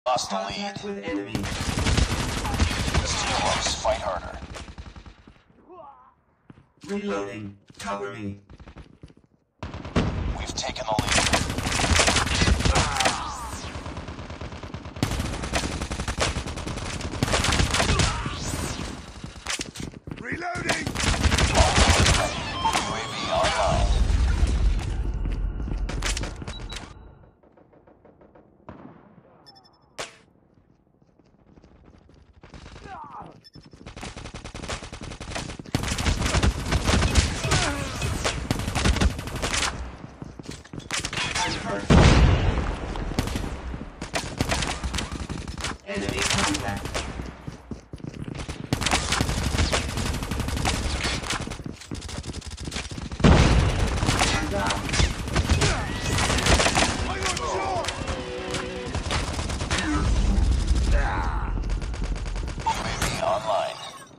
Lost the lead. Contact with enemy. It's too close. Fight harder. Reloading. Cover me. We've taken the lead. Reloading! UAV online. Enemy contact. I'm down. I got shot! UAV online.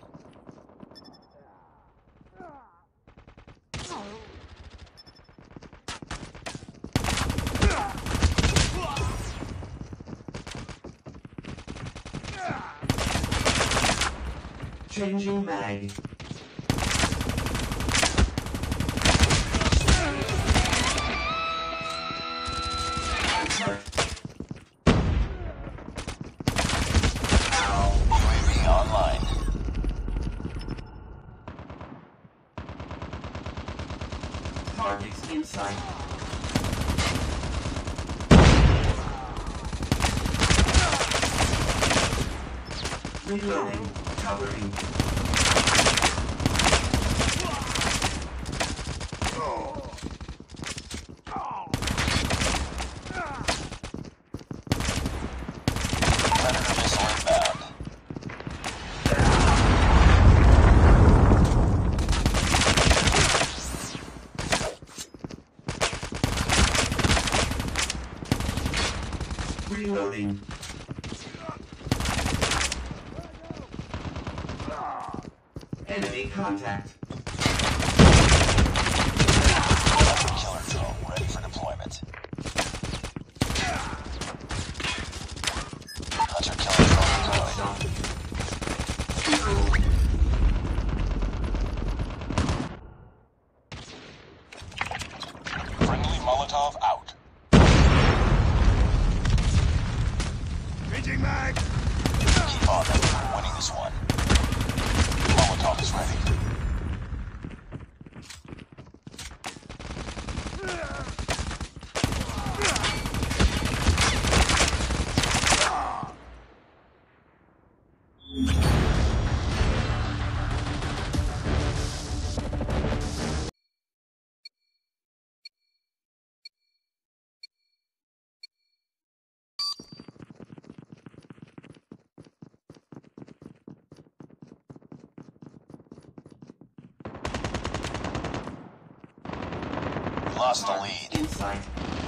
Changing mag. UAV online. Targets in sight. Reloading. Covering. Predator missile inbound. Reloading. Enemy contact. Killer drone ready for deployment. Hunter killer drone deployed. Friendly Molotov out. Changing mag! Keep on them. We're winning this one. Molotov is ready. Lost the lead. In sight.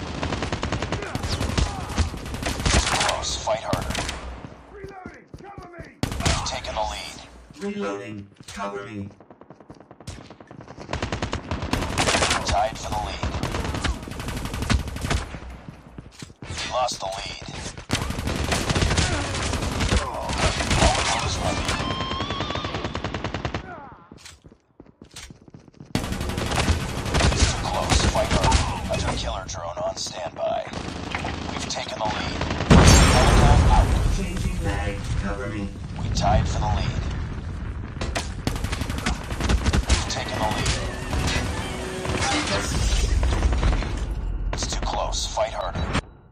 Close. Fight harder. Reloading! Cover me! We've taken the lead. Reloading. Cover me. Tied for the lead. Lost the lead. Molotov is ready. It's too close. Fight harder. Hunter killer drone on standby. We've taken the lead. Molotov out. Changing mag. Cover me. We tied for the lead. We've taken the lead. It's too close. Fight harder.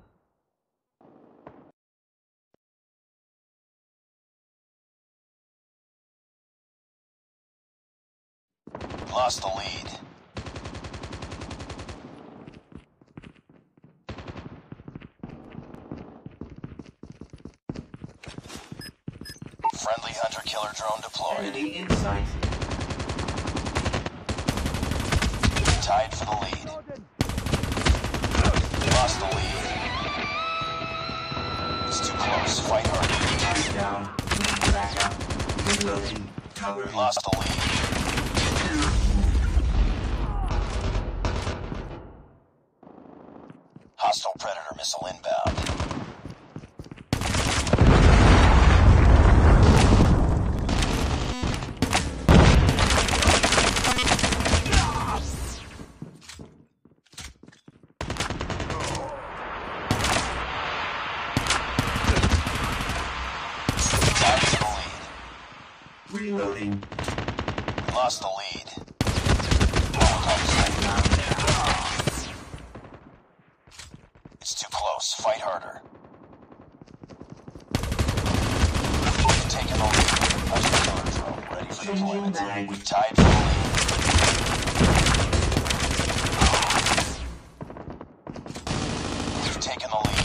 Lost the lead. Friendly hunter killer drone deployed. Enemy in sight. Tied for the lead. Lost the lead. It's too close. Fight harder. Down. Back up. Reloading. Cover me. Lost the lead. Hostile Predator missile inbound. Reloading. We lost the lead. Molotov's ready. It's too close. Fight harder. We've taken the lead. Hunter killer drone ready for deployment. We've tied for the lead. We've taken the lead.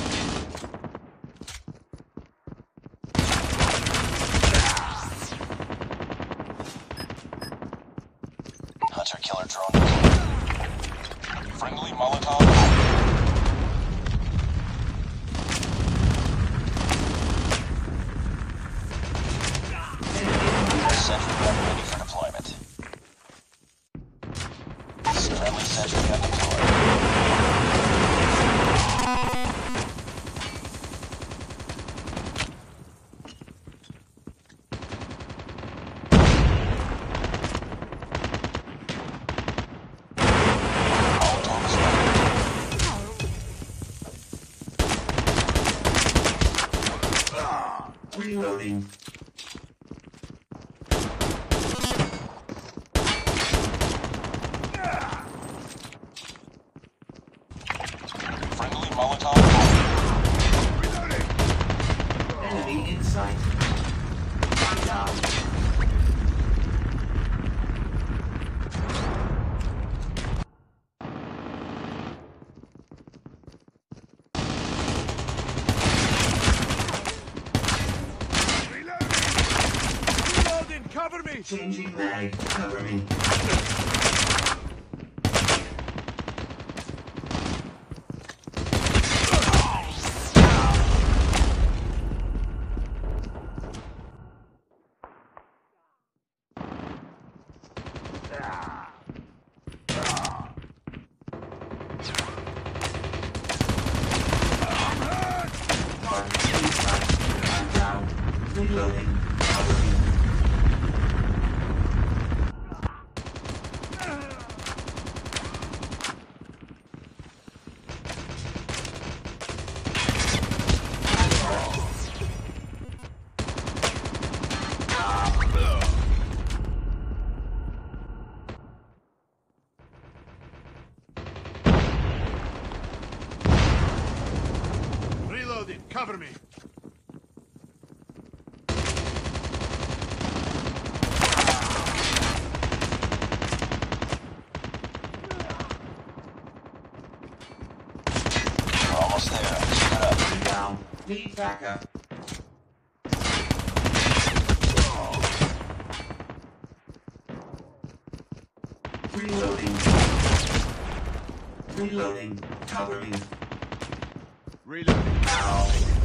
Hunter killer drone deployed. Friendly Molotov out. Sentry gun ready for deployment. Friendly sentry gun deployed. Molotov is ready. Reloading. Friendly Molotov out. Reloading! Enemy in sight. One down. Reloading! Reloading! Cover me! Changing mag. Cover me. I'm down. Reloading. Cover me. Reloading! Cover me! We're almost there. Keep it up. I'm down. Need backup. Reloading. Reloading. Cover me. Reloading! Ow.